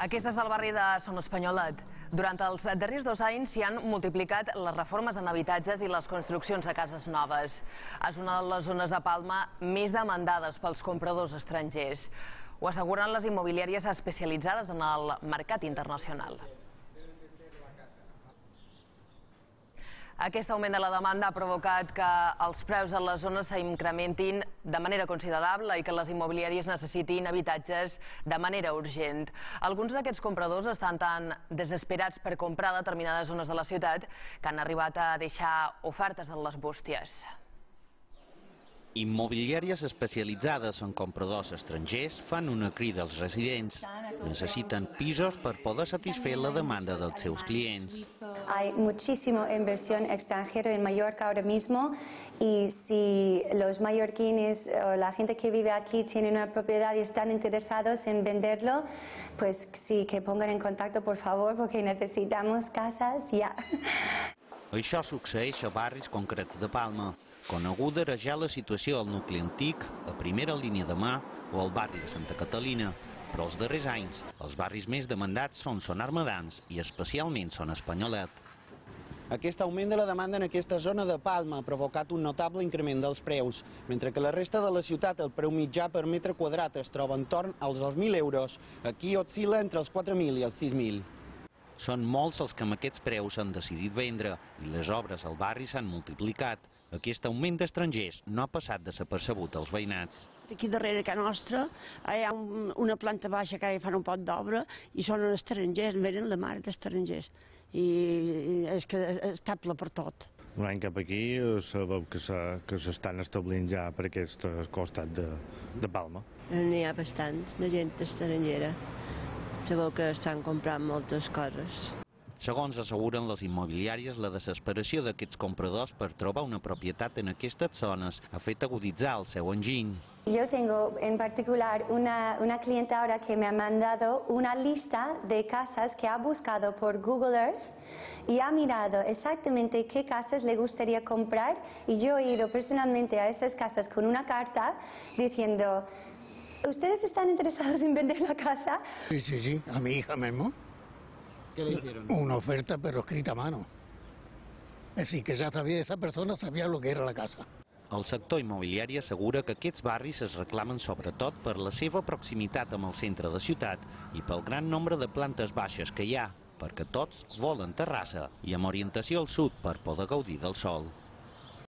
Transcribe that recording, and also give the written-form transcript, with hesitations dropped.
Aquest és el barri de Son Espanyolet. Durant els darrers 2 anys s'hi han multiplicat les reformes en habitatges i les construccions de cases noves. És una de les zones de Palma més demandades pels compradors estrangers. Ho asseguren les immobiliàries especialitzades en el mercat internacional. Aquest augment de la demanda ha provocat que els preus a la zona s'incrementin de manera considerable i que les immobiliàries necessitin habitatges de manera urgent. Alguns d'aquests compradors estan tan desesperats per comprar determinades zones de la ciutat que han arribat a deixar ofertes en les bústies. Immobiliàries especialitzades en compradors estrangers fan una crida als residents. Necessiten pisos per poder satisfer la demanda dels seus clients. Hay muchísima inversión extranjera en Mallorca ahora mismo y si los mallorquines o la gente que vive aquí tienen una propiedad y están interesados en venderlo, pues sí, que pongan en contacto por favor porque necesitamos casas ya. Això succeeix a barris concrets de Palma. Coneguda era ja la situació al nucli antic, a Primera Línia de Mar o al barri de Santa Catalina. Però els darrers anys, els barris més demandats són Son Armedans i especialment Son Espanyolet. Aquest augment de la demanda en aquesta zona de Palma ha provocat un notable increment dels preus. Mentre que la resta de la ciutat el preu mitjà per metre quadrat es troba entorn als 2.000 euros, aquí oscil·la entre els 4.000 i els 6.000. Són molts els que amb aquests preus s'han decidit vendre i les obres al barri s'han multiplicat. Aquest augment d'estrangers no ha passat desapercebut als veïnats. Aquí darrere a casa nostra hi ha una planta baixa que fan un pot d'obra i són estrangers, venen la mare d'estrangers. I és que està ple per tot. Un any cap aquí sabeu que s'estan establint ja per aquest costat de Palma. N'hi ha bastants de gent estrangera. Sabeu que estan comprant moltes coses. Segons asseguren les immobiliàries, la desesperació d'aquests compradors per trobar una propietat en aquestes zones ha fet aguditzar el seu enginy. Yo tengo en particular una clienta ahora que me ha mandado una lista de casas que ha buscado por Google Earth y ha mirado exactamente qué casas le gustaría comprar y yo he ido personalmente a esas casas con una carta diciendo: ¿ustedes están interesados en vender la casa? Sí, a mi hija mismo. ¿Qué le hicieron? Una oferta pero escrita a mano. Así que ya sabía, esa persona sabía lo que era la casa. El sector immobiliari assegura que aquests barris es reclamen sobretot per la seva proximitat amb el centre de ciutat i pel gran nombre de plantes baixes que hi ha, perquè tots volen terrassa i amb orientació al sud per poder gaudir del sol.